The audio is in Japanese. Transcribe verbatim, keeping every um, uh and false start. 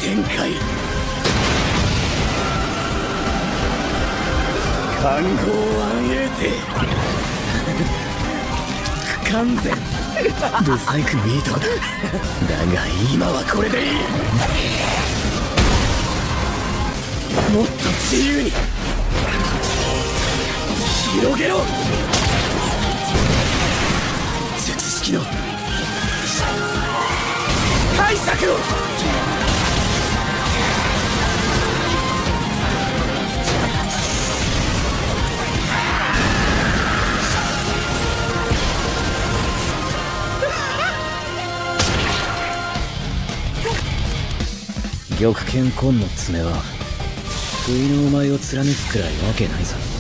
展開。環合暗影帝不完全ブサイクミートだ。だが今はこれでいい。もっと自由に広げろ。術式の解釈を。玉剣紺の爪は不意のお前を貫くくらいわけないぞ。